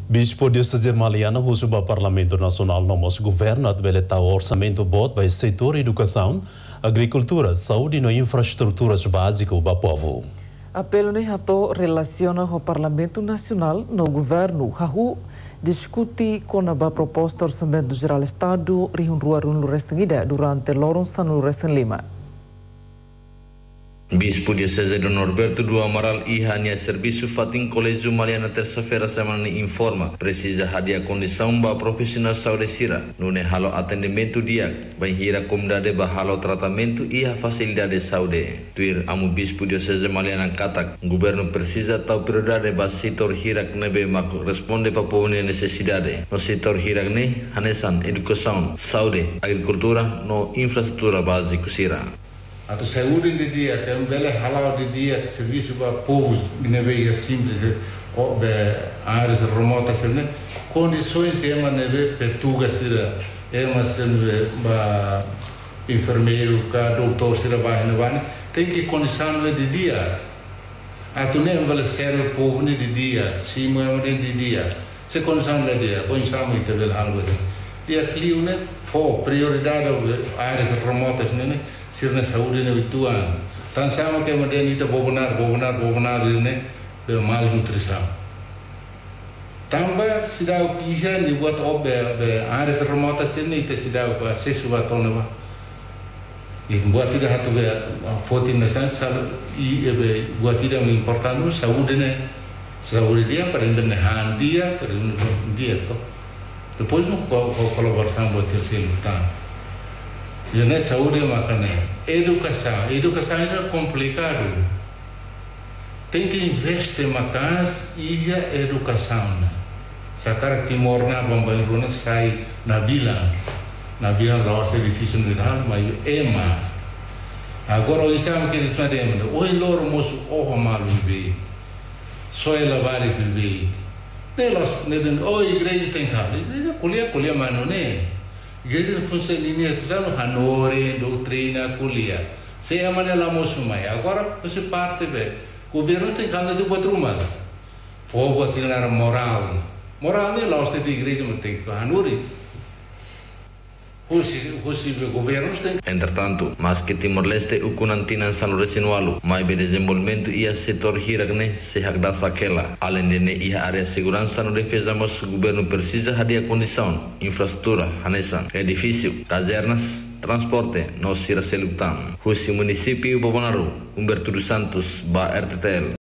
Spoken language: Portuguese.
Bispo Diocese Maliana husuba Parlamento Nacional nomos governo atbeleta o orçamento bot vai setor educação, agricultura, saúde e infraestruturas básicas para o povo. Apelo ne hato relaciona com o Parlamento Nacional no governo hahu discuti com a proposta orçamento geral Estado rihun no restengida durante lorong no resten lima. Bispo Diocese do Norberto do Amaral e Hania Serviço Fatim Colégio Maliana terça-feira semana informa precisa hadia condição ba profissional saúde sira no halo atendimento dia vai hira comunidade ba halo tratamento e a facilidade de saúde. Tuir amu Bispo Diocese Maliana katak governo precisa tau prioridade ba setor hirak nebe mak responde pa povone necessidade no setor hirak ne hanesan educação saúde agricultura no infraestrutura básica sira. Atau saúde de dia, que é bela halal de dia, que serviço para povos, neve simples, ou áreas remotas, né? Condições é uma neve petuga sira, é uma sendo enfermeiro, cá doutor sira vai na tem que condição de dia. Atau nem vale ser o povo de dia, sim é de dia, se condição de dia, condição muito bela algo assim. Dia clio né, for prioridade áreas remotas né. Sir na saúde na ituan tan sama que modern ita bobenar né malnutrição tambah sidau pisa ni buat obe áreas remotas ini ita sidau acesso a tona ba e buat tidak hatu be fotin na san sal e buat tidak importante saúde né saúde dia para endenar dia depois no colaboração buat silsilan. Jadi saúde makanya educação é complicado. Tem que investir mais e a educação. Sekarang Timor na Bambairuna sai na vila lá é difícil de dar, mas ema. Agora o exame que eles fazem, o elor moço o malu be, só ela vale be. Nelas, o igreja tem cabo, igreja colher mano né. Igreja funciona ini tu selalu hanore doutrina kuliah. Saya mana lama sumai. Agora você parte be. Governo tem kanda tu buat rumah. Oh buat tinar moral. Moral ni laos de igreja tem hanore. Husi governo tem. Entretanto, mas que Timor-Leste ukunantinan San Resinualu, mai be desenvolvimento ia setor hiragne se hakda sakela. Além de ia área segurança no defesa mas governo precisa hadia condição, infraestrutura, hanesan, edifício, casernas, transporte, no sira selutan. Husi município Bobonaru, Humberto dos Santos, ba RTTL.